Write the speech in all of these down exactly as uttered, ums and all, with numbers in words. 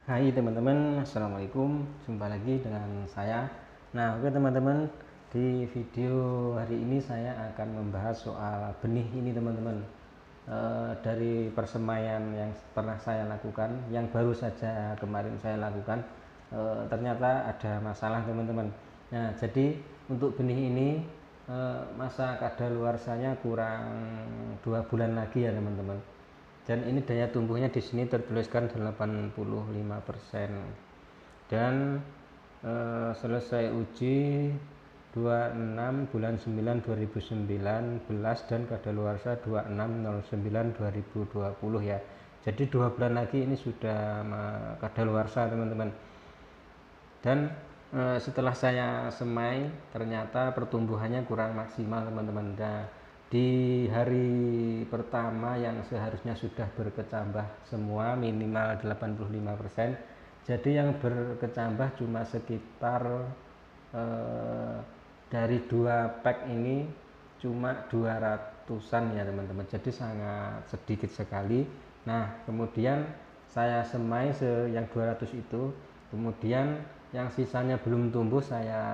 Hai teman-teman, assalamualaikum. Jumpa lagi dengan saya. Nah, oke teman-teman, di video hari ini saya akan membahas soal benih ini teman-teman. E, dari persemaian yang pernah saya lakukan, yang baru saja kemarin saya lakukan, e, ternyata ada masalah teman-teman. Nah, jadi untuk benih ini e, masa kadaluarsanya kurang dua bulan lagi ya teman-teman. Dan ini daya tumbuhnya di sini tertuliskan delapan puluh lima persen. Dan e, selesai uji dua puluh enam bulan sembilan dua ribu sembilan belas dan kadaluarsa dua puluh enam nol sembilan dua ribu dua puluh ya. Jadi dua bulan lagi ini sudah kadaluarsa teman-teman. Dan e, setelah saya semai ternyata pertumbuhannya kurang maksimal teman-teman. Nah, di hari pertama yang seharusnya sudah berkecambah semua minimal delapan puluh lima persen, jadi yang berkecambah cuma sekitar eh, dari dua pack ini cuma dua ratusan ya teman-teman, jadi sangat sedikit sekali. Nah, kemudian saya semai se yang dua ratus itu, kemudian yang sisanya belum tumbuh saya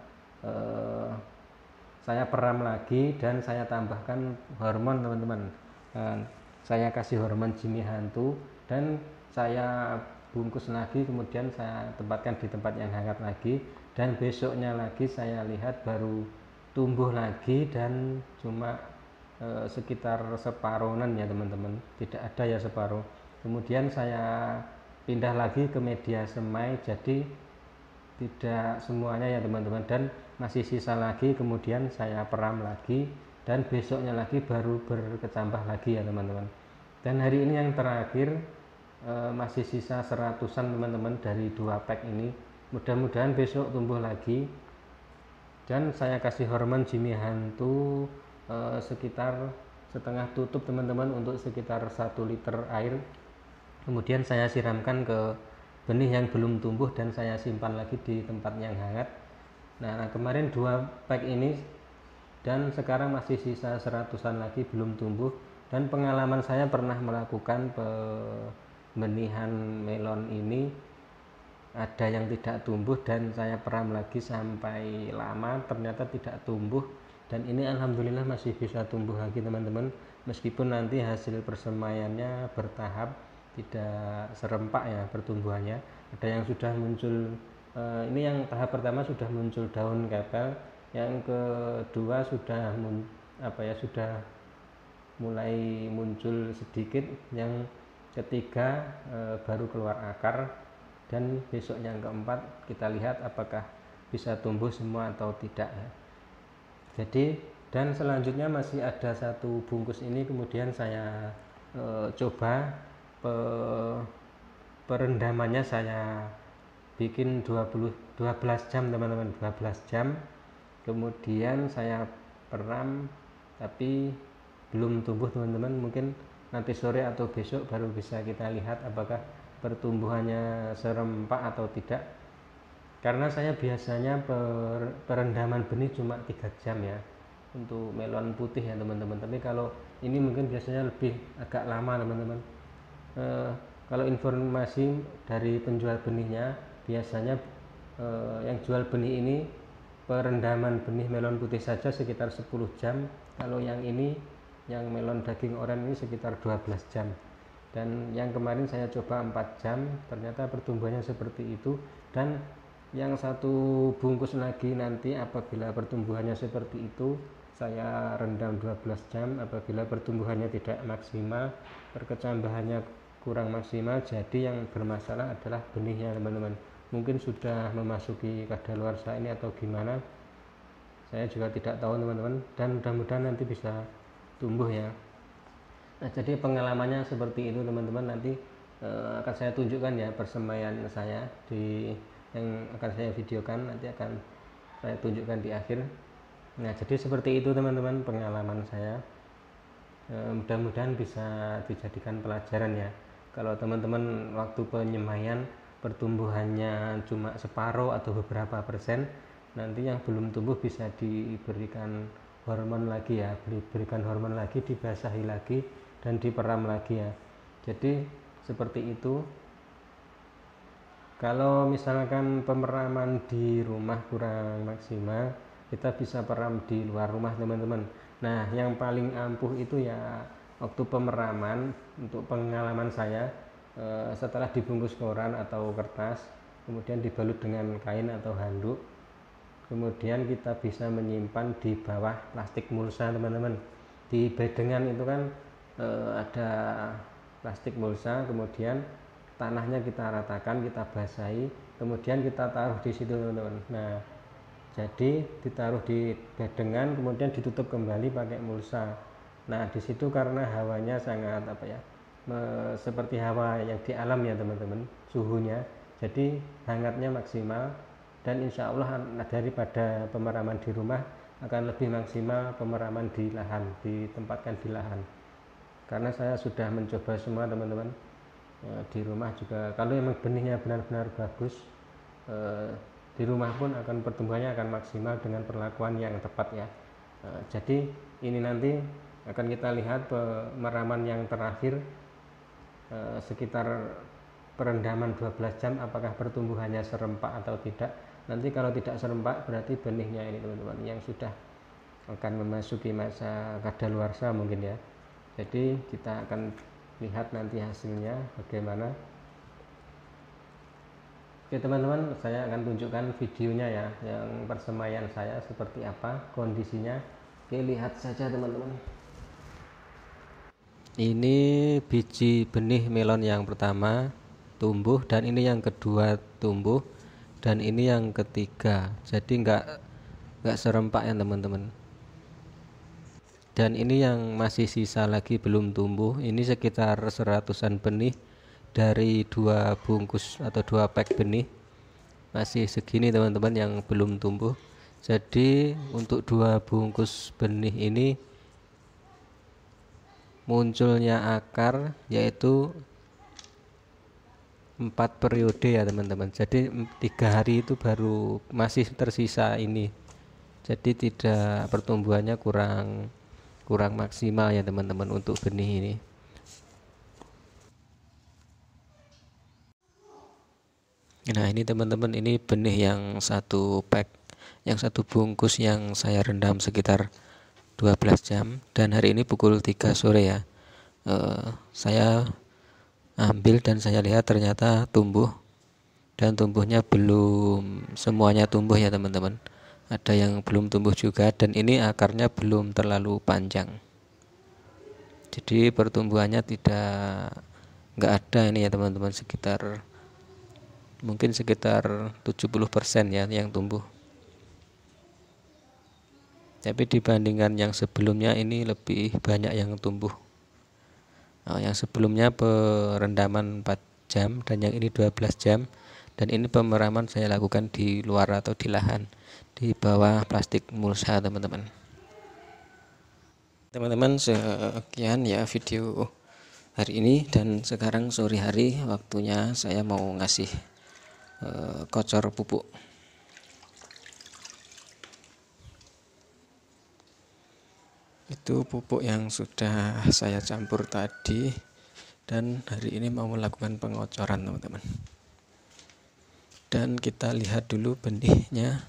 eh, saya peram lagi dan saya tambahkan hormon teman-teman. Saya kasih hormon Jimmy Hantu dan saya bungkus lagi, kemudian saya tempatkan di tempat yang hangat lagi, dan besoknya lagi saya lihat baru tumbuh lagi dan cuma e, sekitar separuhan ya teman-teman, tidak ada ya separuh. Kemudian saya pindah lagi ke media semai, jadi tidak semuanya ya teman-teman, dan masih sisa lagi, kemudian saya peram lagi dan besoknya lagi baru berkecambah lagi ya teman-teman. Dan hari ini yang terakhir e, masih sisa seratusan teman-teman dari dua pack ini. Mudah-mudahan besok tumbuh lagi. Dan saya kasih hormon Jimmy Hantu e, sekitar setengah tutup teman-teman untuk sekitar satu liter air. Kemudian saya siramkan ke benih yang belum tumbuh dan saya simpan lagi di tempat yang hangat. Nah, nah kemarin dua pack ini dan sekarang masih sisa seratusan lagi belum tumbuh. Dan pengalaman saya pernah melakukan pembenihan melon ini, ada yang tidak tumbuh dan saya peram lagi sampai lama ternyata tidak tumbuh, dan ini alhamdulillah masih bisa tumbuh lagi teman-teman, meskipun nanti hasil persemaiannya bertahap, tidak serempak ya pertumbuhannya. Ada yang sudah muncul, eh, ini yang tahap pertama sudah muncul daun kepel, yang kedua sudah mun, apa ya sudah mulai muncul sedikit, yang ketiga e, baru keluar akar, dan besok yang keempat kita lihat apakah bisa tumbuh semua atau tidak ya. Jadi, dan selanjutnya masih ada satu bungkus ini, kemudian saya e, coba pe, perendamannya saya bikin dua puluh, dua belas jam teman-teman, dua belas jam, kemudian saya peram tapi belum tumbuh teman-teman. Mungkin nanti sore atau besok baru bisa kita lihat apakah pertumbuhannya serempak atau tidak, karena saya biasanya per, perendaman benih cuma tiga jam ya untuk melon putih ya teman-teman, tapi kalau ini mungkin biasanya lebih agak lama teman-teman. e, kalau informasi dari penjual benihnya, biasanya e, yang jual benih ini perendaman benih melon putih saja sekitar sepuluh jam, kalau yang ini yang melon daging oranye ini sekitar dua belas jam. Dan yang kemarin saya coba empat jam, ternyata pertumbuhannya seperti itu. Dan yang satu bungkus lagi nanti apabila pertumbuhannya seperti itu, saya rendam dua belas jam. Apabila pertumbuhannya tidak maksimal, perkecambahannya kurang maksimal, jadi yang bermasalah adalah benihnya teman-teman. Mungkin sudah memasuki kadaluarsa ini atau gimana, saya juga tidak tahu teman-teman, dan mudah-mudahan nanti bisa tumbuh ya. Nah, jadi pengalamannya seperti itu teman-teman. Nanti uh, akan saya tunjukkan ya persemaian saya di yang akan saya videokan, nanti akan saya tunjukkan di akhir. Nah, jadi seperti itu teman-teman pengalaman saya. Uh, mudah-mudahan bisa dijadikan pelajaran ya. Kalau teman-teman waktu penyemaian pertumbuhannya cuma separuh atau beberapa persen, nanti yang belum tumbuh bisa diberikan hormon lagi ya, berikan hormon lagi, dibasahi lagi dan diperam lagi ya. Jadi seperti itu. Kalau misalkan pemeraman di rumah kurang maksimal, kita bisa peram di luar rumah teman-teman. Nah, yang paling ampuh itu ya waktu pemeraman, untuk pengalaman saya, eh, setelah dibungkus koran atau kertas, kemudian dibalut dengan kain atau handuk, kemudian kita bisa menyimpan di bawah plastik mulsa teman-teman. Di bedengan itu kan eh, ada plastik mulsa, kemudian tanahnya kita ratakan, kita basahi, kemudian kita taruh di situ teman-teman. Nah, jadi ditaruh di bedengan, kemudian ditutup kembali pakai mulsa. Nah, di situ karena hawanya sangat apa ya, me, seperti hawa yang di alam ya teman-teman, suhunya, jadi hangatnya maksimal, dan insya Allah daripada pemeraman di rumah akan lebih maksimal pemeraman di lahan, ditempatkan di lahan. Karena saya sudah mencoba semua teman-teman. E, di rumah juga kalau memang benihnya benar-benar bagus, e, di rumah pun akan pertumbuhannya akan maksimal dengan perlakuan yang tepat ya. E, jadi ini nanti akan kita lihat pemeraman yang terakhir, e, sekitar perendaman dua belas jam, apakah pertumbuhannya serempak atau tidak. Nanti kalau tidak serempak berarti benihnya ini teman-teman yang sudah akan memasuki masa kadaluarsa mungkin ya. Jadi kita akan lihat nanti hasilnya bagaimana. Oke teman-teman, saya akan tunjukkan videonya ya, yang persemaian saya seperti apa kondisinya. Oke, lihat saja teman-teman. Ini biji benih melon yang pertama tumbuh, dan ini yang kedua tumbuh, dan ini yang ketiga. Jadi enggak enggak serempak ya teman-teman. Dan ini yang masih sisa lagi belum tumbuh, ini sekitar seratusan benih dari dua bungkus atau dua pack benih, masih segini teman-teman yang belum tumbuh. Jadi untuk dua bungkus benih ini munculnya akar yaitu empat periode ya teman-teman. Jadi tiga hari itu baru masih tersisa ini, jadi tidak, pertumbuhannya kurang kurang maksimal ya teman-teman untuk benih ini. Nah ini teman-teman, ini benih yang satu pack, yang satu bungkus yang saya rendam sekitar dua belas jam, dan hari ini pukul tiga sore ya, uh, saya ambil dan saya lihat ternyata tumbuh, dan tumbuhnya belum semuanya tumbuh ya teman-teman, ada yang belum tumbuh juga, dan ini akarnya belum terlalu panjang, jadi pertumbuhannya tidak nggak ada ini ya teman-teman, sekitar mungkin sekitar tujuh puluh persen ya yang tumbuh. Tapi dibandingkan yang sebelumnya ini lebih banyak yang tumbuh. Nah, yang sebelumnya perendaman empat jam dan yang ini dua belas jam, dan ini pemeraman saya lakukan di luar atau di lahan, di bawah plastik mulsa teman-teman. Teman-teman, sekian ya video hari ini, dan sekarang sore hari waktunya saya mau ngasih uh, kocor pupuk. Itu pupuk yang sudah saya campur tadi, dan hari ini mau melakukan pengocoran teman-teman. Dan kita lihat dulu benihnya.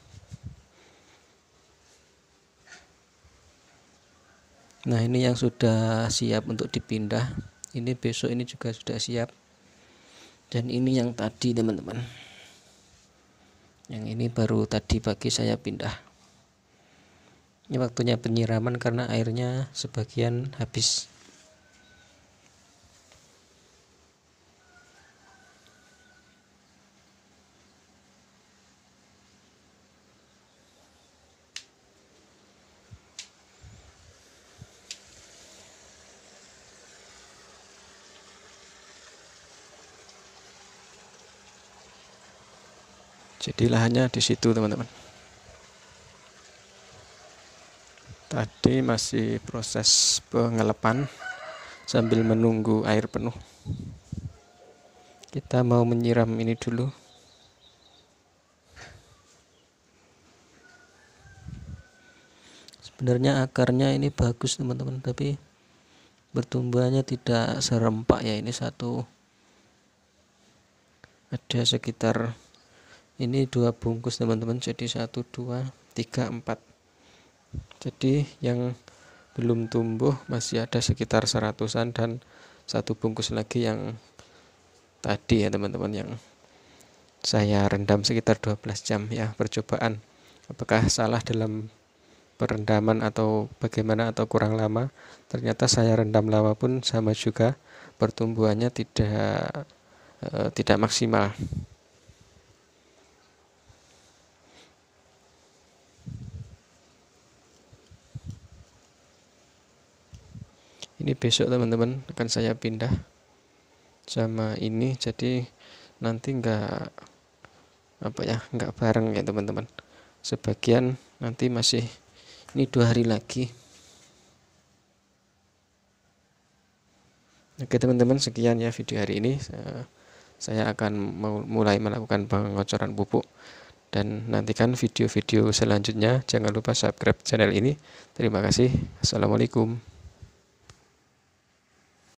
Nah ini yang sudah siap untuk dipindah, ini besok ini juga sudah siap, dan ini yang tadi teman-teman, yang ini baru tadi pagi saya pindah. Ini waktunya penyiraman karena airnya sebagian habis. Jadi lahannya di situ teman-teman. Tadi masih proses pengelepan sambil menunggu air penuh. Kita mau menyiram ini dulu. Sebenarnya akarnya ini bagus teman-teman, tapi pertumbuhannya tidak serempak ya, ini satu ada sekitar ini dua bungkus teman-teman, jadi satu dua tiga empat. Jadi yang belum tumbuh masih ada sekitar seratusan, dan satu bungkus lagi yang tadi ya teman-teman, yang saya rendam sekitar dua belas jam ya percobaan. Apakah salah dalam perendaman atau bagaimana, atau kurang lama? Ternyata saya rendam lama pun sama juga, pertumbuhannya tidak eh, tidak maksimal. Ini besok teman-teman akan saya pindah sama ini, jadi nanti enggak apa ya enggak bareng ya teman-teman. Sebagian nanti masih, ini dua hari lagi. Oke teman-teman, sekian ya video hari ini. Saya akan mulai melakukan pengocoran pupuk, dan nantikan video-video selanjutnya. Jangan lupa subscribe channel ini. Terima kasih. Assalamualaikum.